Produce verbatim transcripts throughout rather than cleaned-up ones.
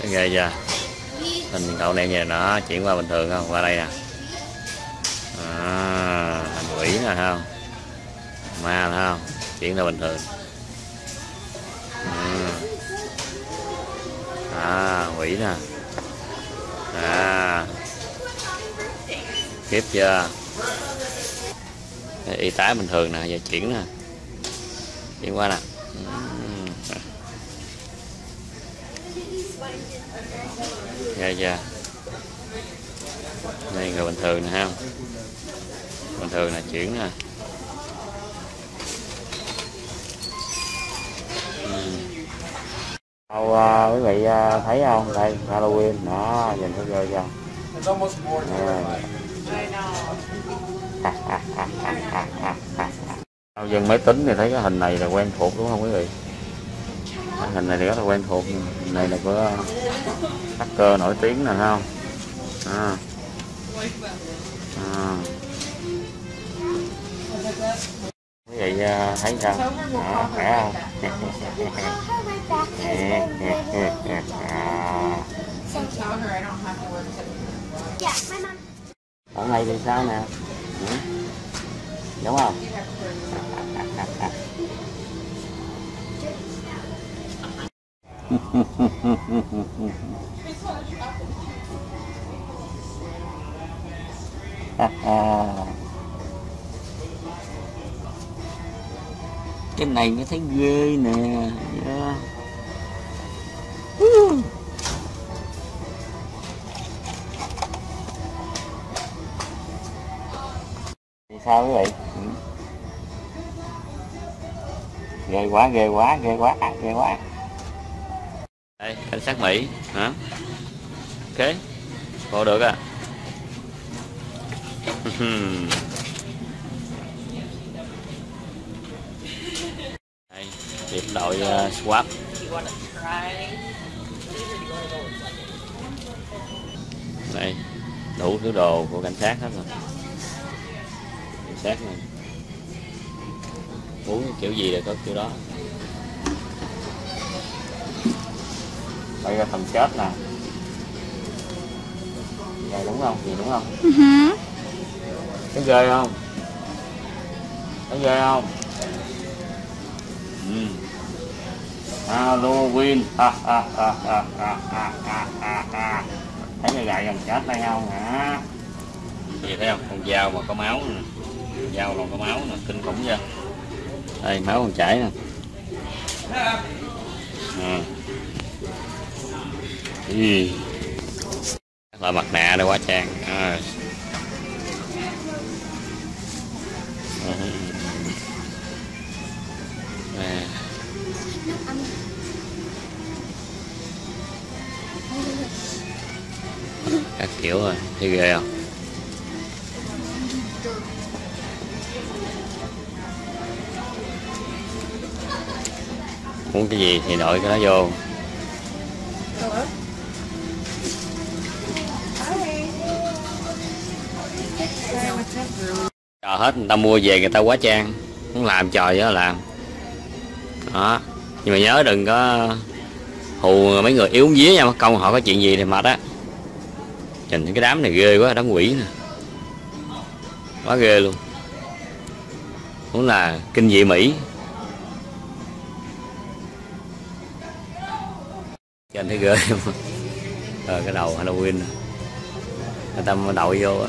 ghê chưa? Hình cậu này như nó chuyển qua bình thường không? Qua đây nè. À, thành quỷ nè không? Ma nè không? Chuyển ra bình thường. À, à quỷ nè. À, khiếp chưa? Y tá bình thường nè, giờ chuyển nè. Chuyển qua nè. Ghê chưa? Đây người bình thường nè ha. Bình thường là chuyển nè. Đâu uh, quý vị uh, thấy không? Đây Halloween đó, nhìn thấy ghê chưa? Đâu dân máy tính thì thấy cái hình này là quen thuộc đúng không quý vị? Cái hình này thì rất là quen thuộc. Hình này là của hacker nổi tiếng nè không? À. À. Quý vị uh, thấy sao? À, khỏe không? Ở này thì sao nè? Ừ. Đúng không? Cái này mới thấy ghê nè. Yeah. Uh. Thì sao quý vị? Ừ. Ghê quá, ghê quá, ghê quá, ghê quá. Đây, cảnh sát Mỹ hả? Ok, vô được à? Đây, tiếp đội uh, swap. Đây, đủ thứ đồ của cảnh sát hết rồi. Cảnh sát này muốn kiểu gì là có kiểu đó. Đây là phần chết nè. Vậy đúng không? Gì đúng không? Uh-huh. Thấy ghê không? Thấy ghê không? Ừ. Halloween. Ha, ha, ha, ha, ha, ha, ha, ha. Thấy cái gậy gần chết đây không hả? Gì thấy không? Con dao mà có máu nè. Dao còn có máu nè, kinh khủng chưa? Đây máu còn chảy nè. À. Ừ. Là mặt nạ đây quá trang. À. À. Các kiểu rồi, thấy ghê không? Muốn cái gì thì nội cái nó vô. Trò hết người ta mua về người ta quá trang, muốn làm trò vậy đó làm đó, nhưng mà nhớ đừng có hù mấy người yếu vía nha, mất công họ có chuyện gì thì mệt á. Nhìn cái đám này ghê quá, đám quỷ nè, quá ghê luôn, muốn là kinh dị Mỹ. Cho anh thấy ghê không? Rồi cái đầu Halloween nè, người ta đội vô á,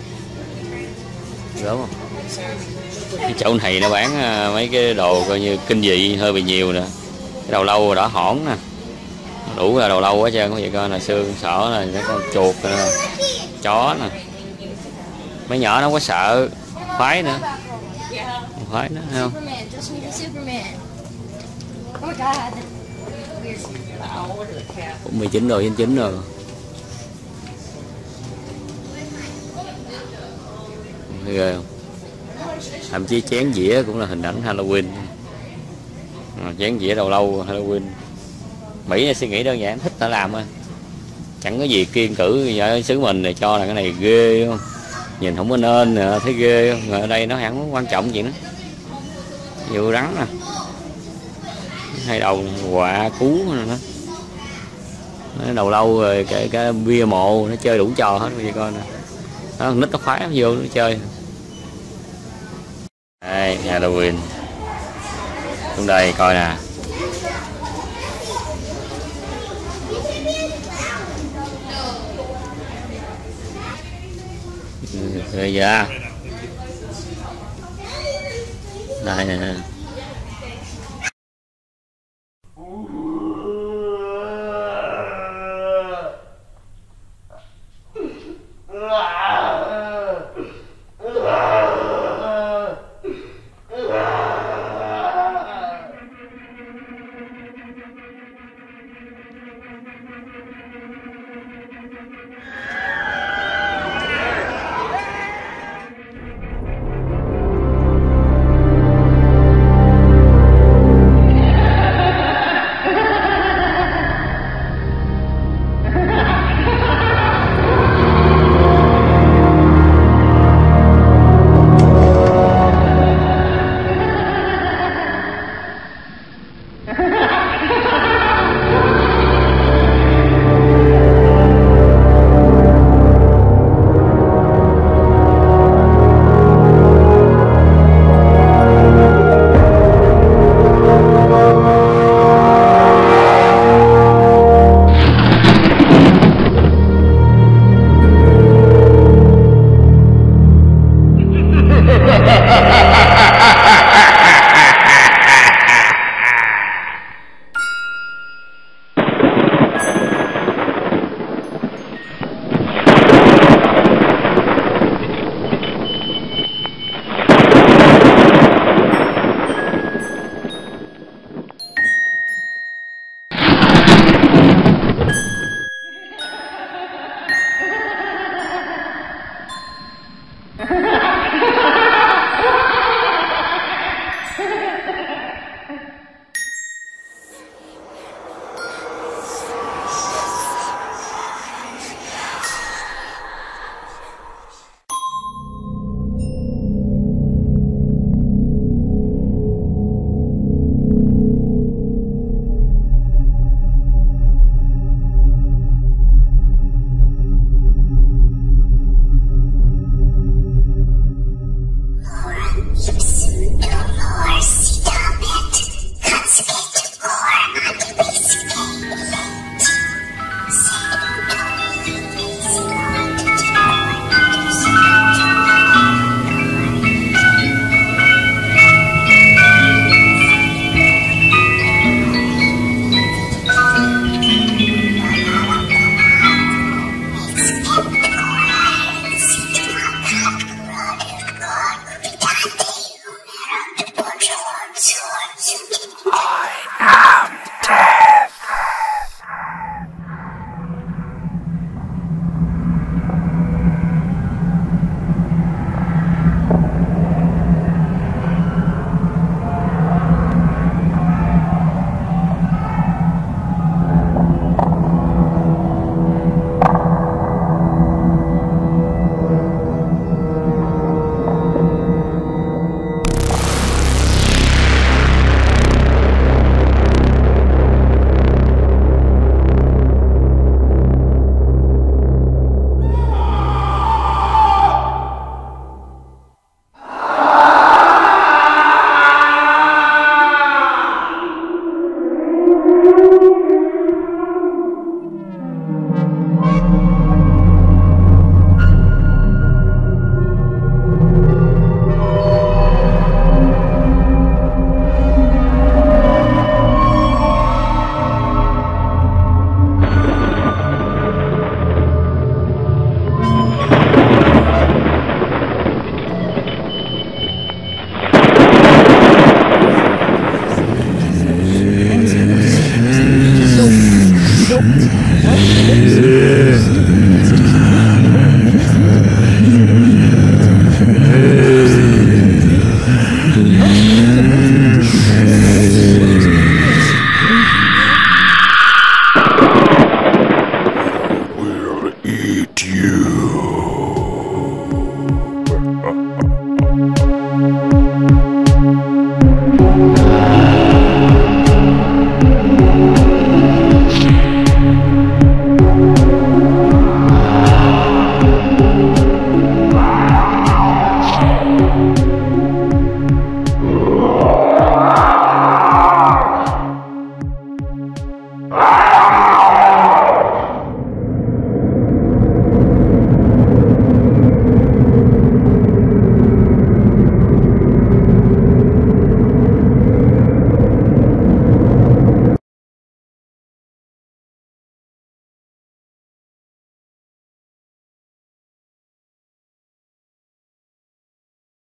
đúng không? Cái chỗ này nó bán mấy cái đồ coi như kinh dị hơi bị nhiều nè. Cái đầu lâu đỏ hỏn nè, đủ là đầu lâu quá trơn. Có vậy coi là xương sọ là mấy con chuột nè, chó nè. Mấy nhỏ nó có sợ khoái nữa, khoái nữa thấy không? Cũng mười chín rồi, chín chín rồi. Thấy ghê không? Thậm chí chén dĩa cũng là hình ảnh Halloween. À, chén dĩa đầu lâu Halloween. Mỹ này suy nghĩ đơn giản, thích ta làm thôi, chẳng có gì kiêng cữ ở xứ mình để cho là cái này ghê không, nhìn không có nên, thấy ghê không. Ở đây nó chẳng quan trọng gì nữa. Vụ rắn nè, hai đầu quạ cú nè, Nó đầu lâu rồi cái cái bia mộ, nó chơi đủ trò hết bây coi nè. Nó nít nó khoái nó vô nó chơi. Đây Halloween xuống đây coi nè. Rồi giờ đây nè.